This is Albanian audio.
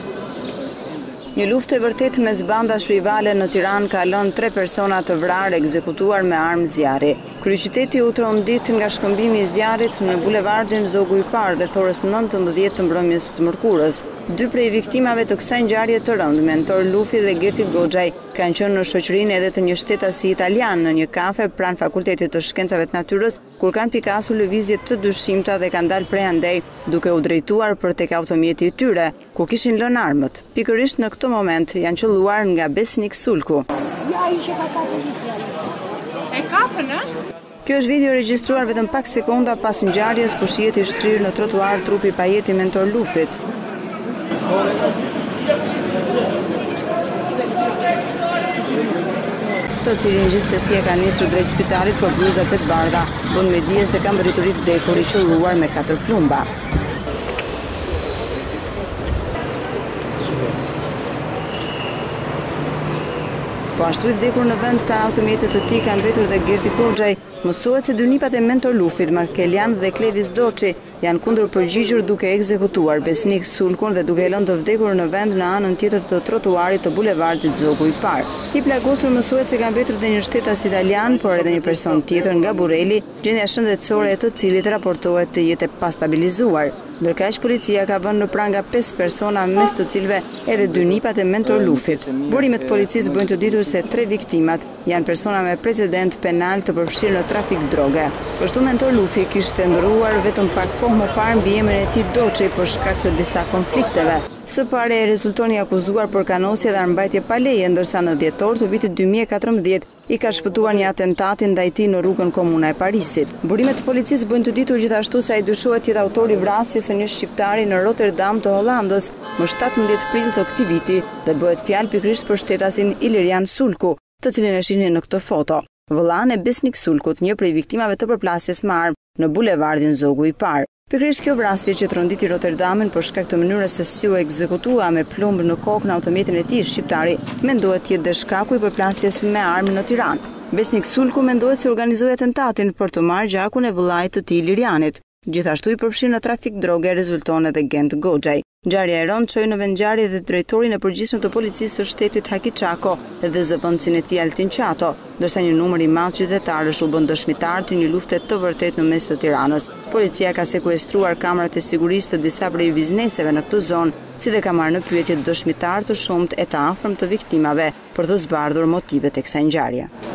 Një luftë e vërtetë mes bandash rivale në Tiranë ka lënë 3 persona të vrarë ekzekutuar me armë zjarri. Kryeqyteti u trondit nga shkëmbimi i zjarrit në bulevardin Zogu i Parë rreth orës 19 të mbrëmjes të mërkurës. 2 prej viktimave të kësaj ngjarje të rëndë, Mentor Lufi dhe Gerti Goxhaj, kanë qenë në shoqërinë edhe të një shtetasi italian në një kafe pranë Fakultetit të Shkencave të Natyrës, kur kanë pikasur lëvizje të dyshimta dhe kanë dalë prej andej duke u drejtuar për tek automjeti i tyre, ku kishin lënë armët. Pikërisht në këtë moment janë qelluar nga Besnik Sulku. Kjo është video regjistruar vetëm pak sekonda pas ngjarjes ku shihet i shtrirë në trotuar trupi i pajeti Mentor Lufit. Të cilin gjithsesi e ka nisur drejt spitalit për bluzat e bardha, bën me dije se ka mbërriturit vdekur i qelluar me 4 plumba. Po ashtu i vdekur në vend pranë automjetit të tij kanë mbetur dhe Gerti Goxhaj. Mësohet se dy nipat e Mentor Lufit, Markelian dhe Klevis Doçi, janë kundër përgjigjur duke ekzekutuar Besnik Sulkun dhe duke lënë të vdekur në vend në anën tjetër të trotuarit të bulevardit Zogu i Parë. I plagosur mësohet se ka mbetur dhe një shtetas italian, por edhe një person tjetër nga Burreli, gjendja shëndetësore e të cilit raportohet të jetë pastabilizuar. Ndërkaq policia ka vënë në pranga 5 persona, mes të cilëve edhe 2 nipat e Mentor Lufit. Burimet policisë bëjnë të ditur se 3 viktimat janë persona me precedent penal të përfshirë në trafik droge. Kështu Mentor Lufi kishte ndërruar vetëm pak kohë më parë mbi emrin e tij Doçi për shkak të disa konflikteve. Së pari rezulton i akuzuar për kanosje dhe armbajtje pa leje, ndërsa në dhjetor të vitit 2014 i ka shpëtuar një atentati ndaj tij në rrugën Komuna e Parisit. Burimet e policisë bëjnë të ditur gjithashtu se ai dyshohet të jetë autori i vrasjes së një shqiptari në Rotterdam të Hollandës më 17 prill të këtij viti dhe bëhet fjalë pikërisht për shtetasin Ilirian Sulku, të cilin e shihni në këtë foto. Vëllai e Besnik Sulkut, një prej viktimave të përplasjes me armë në bulevardin Zogu i Parë. Pikërisht kjo vrasje që tronditi Rotterdamin për shkak të mënyrës se si u ekzekutua me plumb në kokë në automjetin e tij shqiptari, mendohet të jetë dhe shkaku i përplasjes me armë në Tiranë. Besnik Sulku mendohet se organizoi atentatin për të marrë gjakun e vëllait të tij Ilirianit. Gjithashtu i përfshirë në trafik droge rezulton edhe Gent Goxhaj. Ngjarja e rëndë çoi në vendngjarje dhe drejtorin e përgjithshëm të policisë së shtetit Haki Çako dhe zëvendësin e tij Altin Qato, ndërsa një numër i madh qytetarësh u bën dëshmitar të një lufte të vërtetë në mes të Tiranës. Policia ka sekuestruar kamerat e sigurisë të disa prej bizneseve në këtë zonë, si dhe ka marrë në pyetje dëshmitar të shumtë e të afërm të viktimave për të zbardhur motivet e kësaj ngjarje.